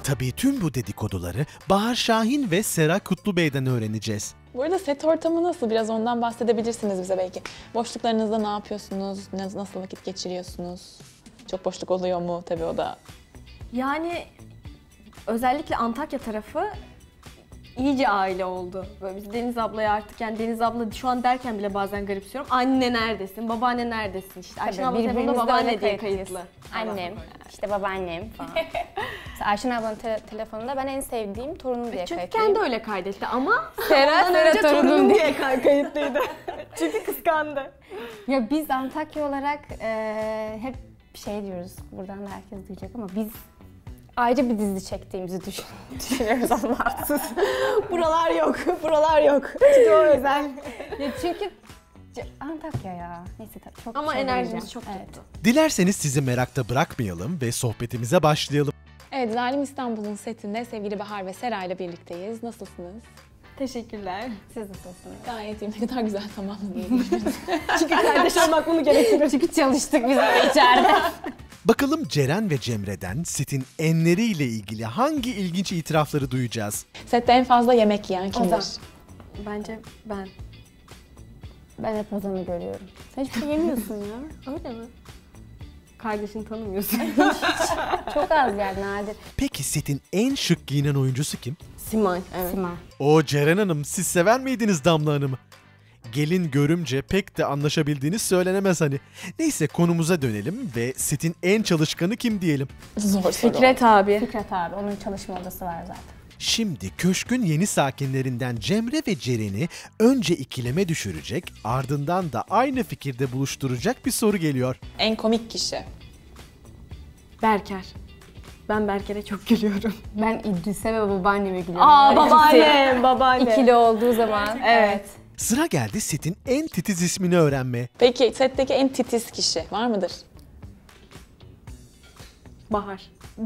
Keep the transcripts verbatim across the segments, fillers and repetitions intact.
Tabii tüm bu dedikoduları Bahar Şahin ve Sera Kutlubey'den öğreneceğiz. Bu arada set ortamı nasıl? Biraz ondan bahsedebilirsiniz bize belki. Boşluklarınızda ne yapıyorsunuz? Nasıl vakit geçiriyorsunuz? Çok boşluk oluyor mu? Tabii o da. Yani özellikle Antakya tarafı iyice aile oldu. Böyle biz Deniz ablaya artık, yani Deniz abla şu an derken bile bazen garipsiyorum. Anne neredesin? Babaanne neredesin? İşte Ayşen abla telefonda babaanne diye kayıtlı. Annem, işte babaannem falan. Mesela Ayşen ablanın te telefonunda ben en sevdiğim torunum diye kayıtlıyım. Çünkü kendi öyle kaydetti ama Sera, Sera torunum diye kayıtlıydı. Çünkü kıskandı. Ya biz Antakya olarak e, hep şey diyoruz, buradan da herkes duyacak ama biz ayrı bir dizi çektiğimizi düşün düşünüyoruz Allah'sız. Buralar yok, buralar yok. Çünkü o özel. Ya çünkü Antakya ya. Neyse tabii çok ama şey enerjimiz çok evet. tuttu. Dilerseniz sizi merakta bırakmayalım ve sohbetimize başlayalım. Evet, Zalim İstanbul'un setinde sevgili Bahar ve Sera ile birlikteyiz. Nasılsınız? Teşekkürler. Siz nasılsınız? Gayet iyi. Ne kadar güzel tamamladınız. Çünkü kardeş olmak bunu gerektirir. Çünkü çalıştık biz de içeride. Bakalım Ceren ve Cemre'den setin enleriyle ilgili hangi ilginç itirafları duyacağız? Sette en fazla yemek yiyen kimdir? Ozan. Bence ben. Ben hep Ozan'ı görüyorum. Sen hiçbir şey yemiyorsun ya. Öyle mi? Kardeşini tanımıyorsun. Çok az yani, nadir. Peki setin en şık giyinen oyuncusu kim? Simay. Evet. Sima. O Ceren Hanım, siz sever miydiniz Damla Hanım'ı? Gelin görümce pek de anlaşabildiğiniz söylenemez hani. Neyse konumuza dönelim ve setin en çalışkanı kim diyelim? Zor soru. Fikret abi. Fikret abi, onun çalışma odası var zaten. Şimdi köşkün yeni sakinlerinden Cemre ve Ceren'i önce ikileme düşürecek, ardından da aynı fikirde buluşturacak bir soru geliyor. En komik kişi. Berker. Ben Berker'e çok gülüyorum. Ben İdris'e ve babaanneme gülüyorum. Aa babaannem, babaanne. İkili olduğu zaman. Evet. Sıra geldi setin en titiz ismini öğrenmeye. Peki setteki en titiz kişi var mıdır? Bahar.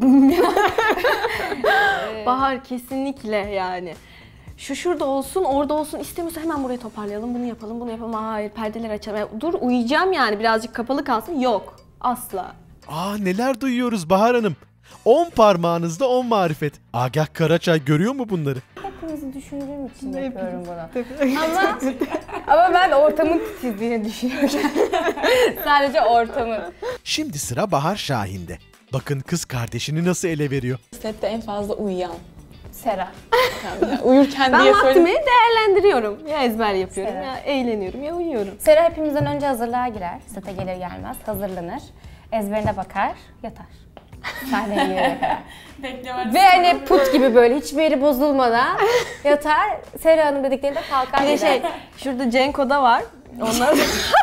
Bahar kesinlikle yani. Şu şurada olsun, orada olsun istemiyorsa hemen burayı toparlayalım, bunu yapalım, bunu yapalım. Hayır, perdeler açalım. Dur uyuyacağım yani, birazcık kapalı kalsın. Yok, asla. Aa neler duyuyoruz Bahar Hanım. On parmağınızda on marifet. Agah Karaçay görüyor mu bunları? Hepinizi düşündüğüm için yapıyorum bunu. ama, ama ben ortamın titizliğini düşünüyorum. Sadece ortamın. Şimdi sıra Bahar Şahin'de. Bakın kız kardeşini nasıl ele veriyor. Sette en fazla uyuyan. Sera. Yani uyurken Ben diye vaktimi söyleyeyim. değerlendiriyorum. Ya ezber yapıyorum, Sera. ya eğleniyorum, ya uyuyorum. Sera hepimizden önce hazırlığa girer. Sete gelir gelmez hazırlanır. Ezberine bakar, yatar. Sahneye girene kadar. Ve hani put gibi böyle hiçbir yeri bozulmadan yatar. Sera Hanım dediklerinde kalkar Bir de gider. şey, şurada Cenk oda var. Onlar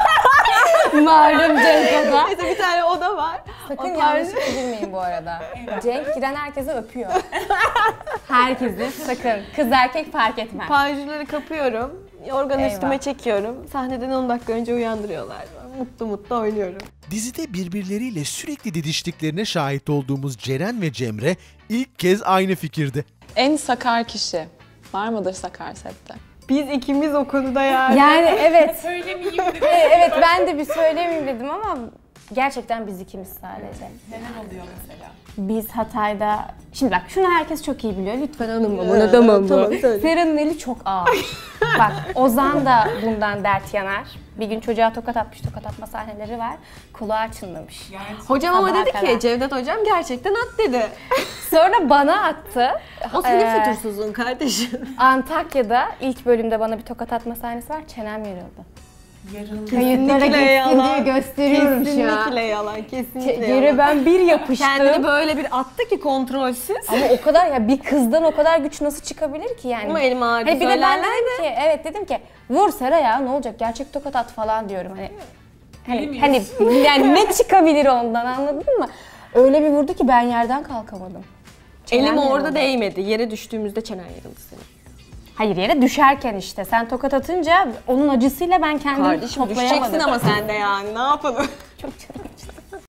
Malum Cenk oda. Neyse bir tane oda var. Sakın O yanlış tarz- bilmeyin bu arada. Cenk giren herkese öpüyor. Herkesi sakın. Kız erkek fark etmez. Panjurları kapıyorum. Yorganı Eyvah. üstüme çekiyorum. Sahneden on dakika önce uyandırıyorlar. Mutlu mutlu oynuyorum. Dizide birbirleriyle sürekli didiştiklerine şahit olduğumuz Ceren ve Cemre ilk kez aynı fikirde. En sakar kişi. Var mıdır sakar sette? Biz ikimiz o konuda yani. Yani evet. Söylemeyeyim dedim. Evet ben de bir söylemeyeyim dedim ama gerçekten biz ikimiz sadece. Neler oluyor mesela? Biz Hatay'da... Şimdi bak şunu herkes çok iyi biliyor. Lütfen alınma buna tamam mı? Tamam, söyle. Sera'nın eli çok ağır. Bak Ozan da bundan dert yanar. Bir gün çocuğa tokat atmış, tokat atma sahneleri var. Kulağı çınlamış. Hocam ama Sabaha dedi kadar. ki, Cevdet hocam gerçekten at dedi. Sonra bana attı. O senin Ee, fütursuzluğun kardeşim. Antakya'da ilk bölümde bana bir tokat atma sahnesi var. Çenem yarıldı. Kesinlikle Kayıtlara yalan. geçsin diye gösteriyorum şu an. Kesinlikle yalan, kesinlikle Yere yalan. ben bir yapıştım. Kendini böyle bir attı ki kontrolsüz. Ama o kadar ya bir kızdan o kadar güç nasıl çıkabilir ki yani? Ama elim ağrıdı. Hani bir de ben söylerler dedim ki evet dedim ki vur Sera ya ne olacak gerçek tokat at falan diyorum hani. Hani, hani yani ne çıkabilir ondan anladın mı? Öyle bir vurdu ki ben yerden kalkamadım. Çenem Elim orada yarıldı. değmedi. Yere düştüğümüzde çenen yarıldı senin. Hayır yere düşerken işte sen tokat atınca onun acısıyla ben kendimi Kardeşim toplayamadım. düşeceksin ama sen de yani ne yapalım? Çok canım acıdı.